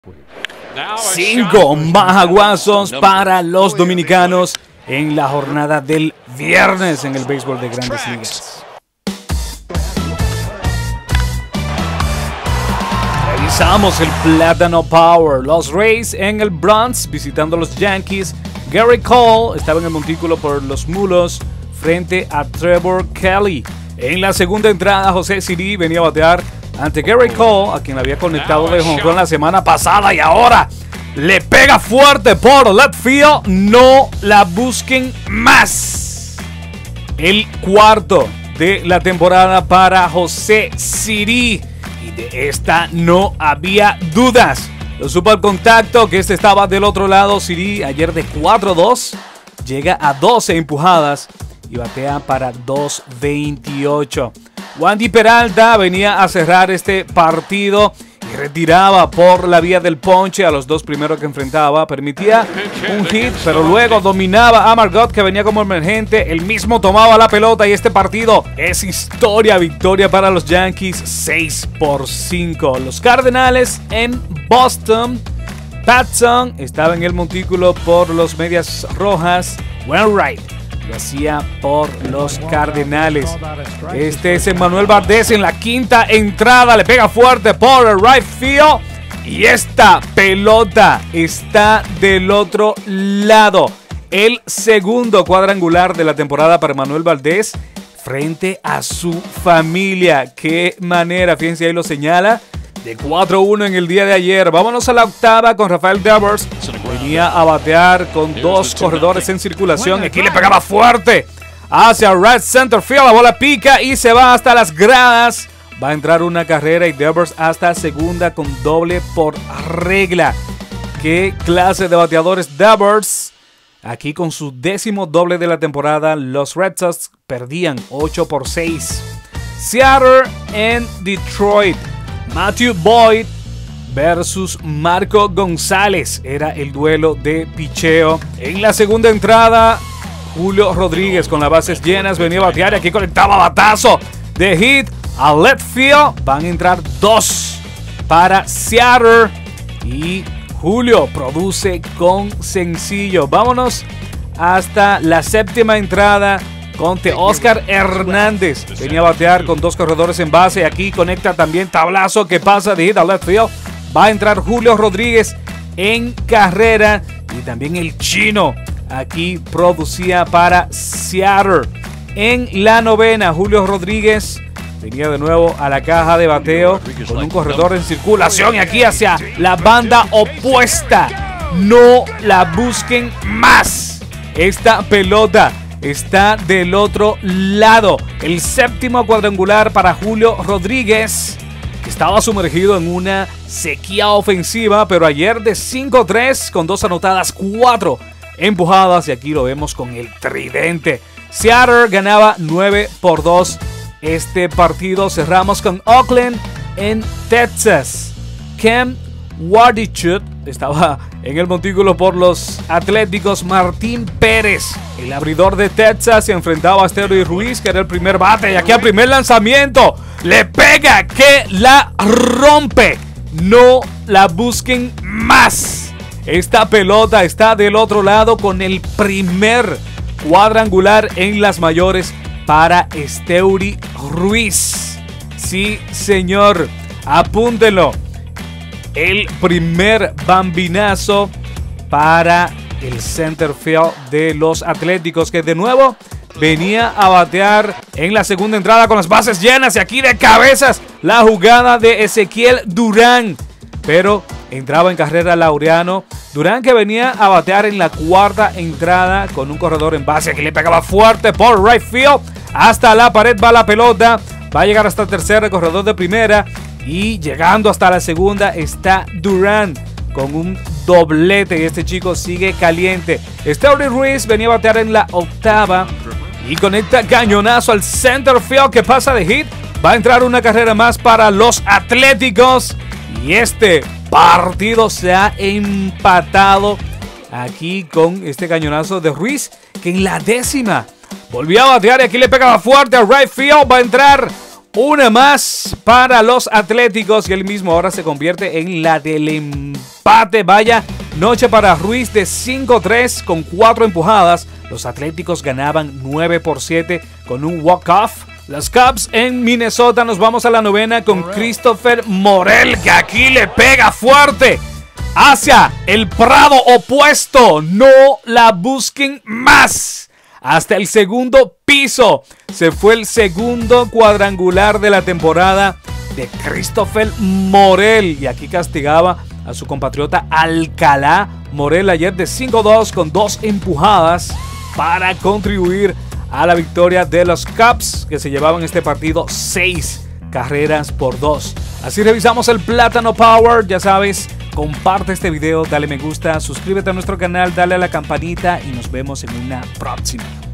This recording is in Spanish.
Cinco majaguazos para los dominicanos en la jornada del viernes en el béisbol de Grandes Ligas. Revisamos el Plátano Power. Los Rays en el Bronx visitando a los Yankees. Gary Cole estaba en el montículo por los Mulos frente a Trevor Kelly. En la segunda entrada, José Siri venía a batear ante Gary Cole, a quien había conectado de jonrón la semana pasada, y ahora le pega fuerte por left field. No la busquen más. El cuarto de la temporada para José Siri, y de esta no había dudas. Lo supo al contacto que estaba del otro lado. Siri ayer de 4-2 llega a 12 empujadas y batea para 2.28. Wandy Peralta venía a cerrar este partido y retiraba por la vía del ponche a los dos primeros que enfrentaba. Permitía un hit, pero luego dominaba a Margot, que venía como emergente. Él mismo tomaba la pelota y este partido es historia. Victoria para los Yankees, 6-5. Los Cardenales en Boston. Patson estaba en el montículo por los Medias Rojas. Wainwright lo hacía por los Cardenales. Este es Emmanuel Valdez en la quinta entrada. Le pega fuerte por el right field. Y esta pelota está del otro lado. El segundo cuadrangular de la temporada para Emmanuel Valdez frente a su familia. Qué manera, fíjense, ahí lo señala. De 4-1 en el día de ayer. Vámonos a la octava con Rafael Devers. Venía a batear con dos corredores en circulación. Aquí le pegaba fuerte hacia right center field. La bola pica y se va hasta las gradas. Va a entrar una carrera y Devers hasta segunda con doble por regla. Qué clase de bateadores Devers. Aquí con su 10º doble de la temporada. Los Red Sox perdían 8-6. Seattle en Detroit. Matthew Boyd versus Marco González era el duelo de picheo. En la segunda entrada, Julio Rodríguez con las bases llenas venía a batear y aquí conectaba batazo de hit a left field. Van a entrar dos para Seattle y Julio produce con sencillo. Vámonos hasta la séptima entrada con Oscar Hernández. Venía a batear con dos corredores en base. Aquí conecta también tablazo que pasa de hit a left field. Va a entrar Julio Rodríguez en carrera. Y también el chino aquí producía para Seattle. En la novena, Julio Rodríguez venía de nuevo a la caja de bateo con un corredor en circulación. Y aquí hacia la banda opuesta. No la busquen más. Esta pelota está del otro lado. El séptimo cuadrangular para Julio Rodríguez, que estaba sumergido en una sequía ofensiva, pero ayer de 5-3 con 2 anotadas, 4 empujadas, y aquí lo vemos con el tridente. Seattle ganaba 9-2 este partido. Cerramos con Oakland en Texas. Cam Wardichuk estaba en el montículo por los Atléticos. Martín Pérez, el abridor de Texas, se enfrentaba a Esteury Ruiz, que era el primer bate. Y aquí al primer lanzamiento le pega que la rompe. No la busquen más. Esta pelota está del otro lado con el primer cuadrangular en las mayores para Esteury Ruiz. Sí, señor, apúntenlo. El primer bambinazo para el center field de los Atléticos, que de nuevo venía a batear en la segunda entrada con las bases llenas. Y aquí de cabezas la jugada de Ezequiel Durán, pero entraba en carrera Laureano. Durán, que venía a batear en la cuarta entrada con un corredor en base que le pegaba fuerte por right field. Hasta la pared va la pelota. Va a llegar hasta tercera, el corredor de primera. Y llegando hasta la segunda está Durán con un doblete. Y este chico sigue caliente. Esteury Ruiz venía a batear en la octava y conecta cañonazo al center field que pasa de hit. Va a entrar una carrera más para los Atléticos. Y este partido se ha empatado aquí con este cañonazo de Ruiz, que en la décima volvió a batear y aquí le pegaba fuerte al right field. Va a entrar una más para los Atléticos y él mismo ahora se convierte en la del empate. empate. Vaya noche para Ruiz de 5-3 con 4 empujadas. Los Atléticos ganaban 9-7 con un walk-off. Los Cubs en Minnesota, nos vamos a la novena con Christopher Morel, que aquí le pega fuerte hacia el prado opuesto. No la busquen más. Hasta el segundo piso. Se fue el segundo cuadrangular de la temporada de Christopher Morel. Y aquí castigaba a su compatriota Alcalá. Morel ayer de 5-2 con 2 empujadas para contribuir a la victoria de los Cubs, que se llevaban este partido 6 carreras por 2. Así revisamos el Plátano Power. Ya sabes, comparte este video, dale me gusta, suscríbete a nuestro canal, dale a la campanita y nos vemos en una próxima.